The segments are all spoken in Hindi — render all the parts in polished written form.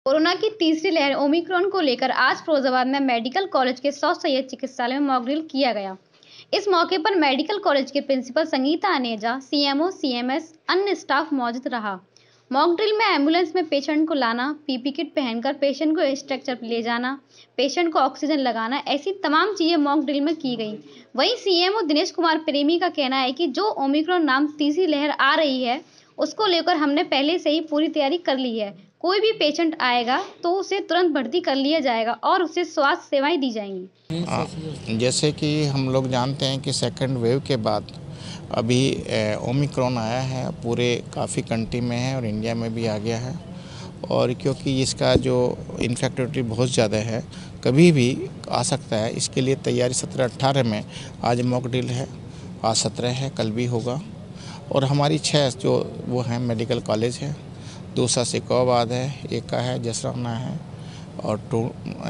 कोरोना की तीसरी लहर ओमिक्रॉन को लेकर आज फिरोजाबाद में मेडिकल कॉलेज के 100 सैयद चिकित्सालय में मॉक ड्रिल किया गया। इस मौके पर मेडिकल कॉलेज के principal Sangeeta Aneja, CMO, CMS, अन्य स्टाफ मौजूद रहा। मॉक ड्रिल में एम्बुलेंस में पेशेंट को लाना, पीपी किट पहनकर पेशेंट को स्ट्रेचर पर ले जाना, पेशेंट को ऑक्सीजन लगाना, ऐसी तमाम चीजें मॉक ड्रिल में की गई। वहीं सीएमओ दिनेश कुमार प्रेमी का कहना है कि जो ओमिक्रॉन नाम तीसरी लहर आ रही है, उसको लेकर हमने पहले से ही पूरी तैयारी कर ली है। कोई भी पेशेंट आएगा तो उसे तुरंत भर्ती कर लिया जाएगा और उसे स्वास्थ्य सेवाएं दी जाएंगी। जैसे कि हम लोग जानते हैं कि सेकंड वेव के बाद अभी ओमिक्रॉन आया है, पूरे काफ़ी कंट्री में है और इंडिया में भी आ गया है। और क्योंकि इसका जो इन्फेक्टिविटी बहुत ज़्यादा है, कभी भी आ सकता है, इसके लिए तैयारी 17-18 में आज मॉक ड्रिल है, आज 17 है, कल भी होगा। और हमारी 6 जो वो हैं मेडिकल कॉलेज है, दूसरा सिकोबाद है, एक का है जसराना है और 2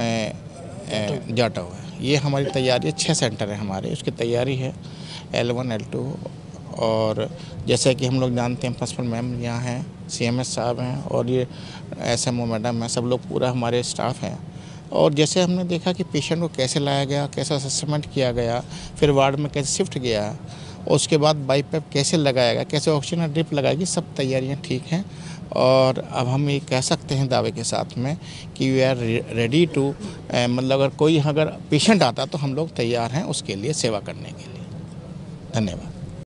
जाटव है। ये हमारी तैयारी है, 6 सेंटर है हमारे, उसकी तैयारी है L1 L2। और जैसे कि हम लोग जानते हैं प्रिंसिपल मैम यहाँ हैं, सीएमएस साहब हैं और ये एसएमओ मैडम है, सब लोग पूरा हमारे स्टाफ हैं। और जैसे हमने देखा कि पेशेंट को कैसे लाया गया, कैसा असेसमेंट किया गया, फिर वार्ड में कैसे शिफ्ट गया और उसके बाद बाईपैप कैसे लगाया गया, कैसे ऑक्सीजन ड्रिप लगाएगी, सब तैयारियां ठीक हैं। और अब हम ये कह सकते हैं दावे के साथ में कि वी आर रेडी टू, मतलब अगर पेशेंट आता तो हम लोग तैयार हैं उसके लिए सेवा करने के लिए। धन्यवाद।